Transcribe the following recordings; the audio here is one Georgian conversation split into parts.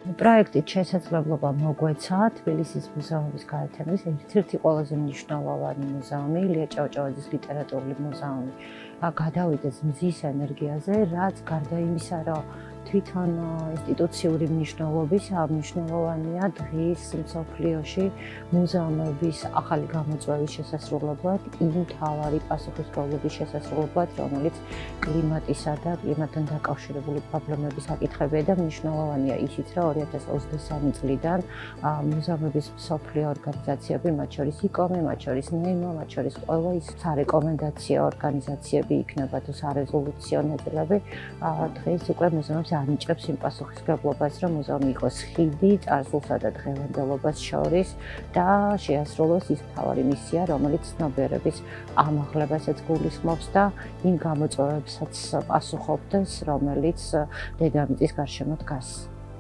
პროექტით შესაძლებლობა მოგვეცა თბილისის მუზეუმების გაერთიანების ერთ-ერთი ყველაზე მნიშვნელოვანი მუზეუმი, ილია ჭავჭავაძის ლიტერატურული მუზეუმი, გადავიდეს მზის ენერგიაზე, რაც გარდა იმისა, რომ თვითონ ინსტიტუციური მნიშვნელობის მნიშვნელოვანია დღის მსოფლიოში მუზეუმების ახალი გამოწვევის შესასრულებლად, იმ მთავარი პასუხისმგებლობის შესასრულებლად, რომელიც კლიმატისა და კლიმატთან დაკავშირებული პრობლემების საკითხებია და მნიშვნელოვანია ისიც, რომ 2023 წლიდან მუზეუმების მსოფლიო ორგანიზაციები, მათ შორის ICOM, მათ შორის NEMO, მათ შორის ყველა ის სარეკომენდაციო ორგანიზაციები იქნება თუ სარეზოლუციო ნაწილები, დღეს უკვე მუზეუმებს ანიჭებს იმ პასუხისმგებლობას, რომ მუზეუმი იყოს ხიდი წარსულსა და დღევანდელობას შორის და შეასრულოს ის მთავარი მისია, რომელიც ცნობიერების ამაღლებასაც გულისხმობს და იმ გამოწვევებსაც პასუხობდეს, რომელიც დედამიწის გარშემო დგას.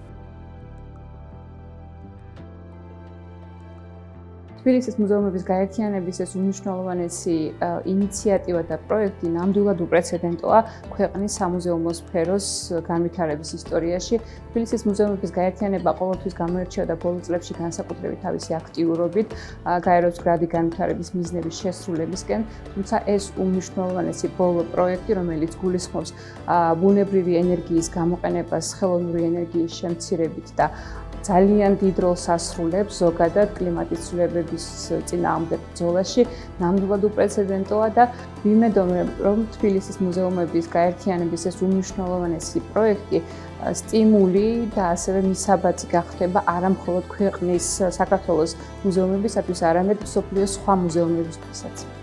თბილისის მუზეუმების გაერთიანების ეს უმნიშვნელოვანესი ინიციატივა და პროექტი ნამდვილად უპრეცედენტოა ქვეყნის სამუზეუმო სფეროს განვითარების ისტორიაში. თბილისის მუზეუმების გაერთიანება ყოველთვის გამოირჩევა და ბოლო წლებში განსაკუთრებით თავისი აქტიურობით გაეროს გრადი განვითარების მიზნების შესრულებისკენ, თუმცა ეს უმნიშვნელოვანესი ბოლო პროექტი, რომელიც გულისხმობს ბუნებრივი ენერგიის გამოყენებას ხელოვნური ენერგიის შემცირებით და ძალიან დიდ როლს ასრულებს ზოგადად კლიმატის ცვლილებების წინააღმდეგ ბრძოლაში, ნამდვილად უპრეცედენტოა და ვიმედოვნებ, რომ თბილისის მუზეუმების გაერთიანების ეს უმნიშვნელოვანესი პროექტი სტიმული და ასევე მისაბაძი გახდება არა მხოლოდ ქვეყნის საქართველოს მუზეუმებისათვის, არამედ მსოფლიოს სხვა მუზეუმებისთვისაც.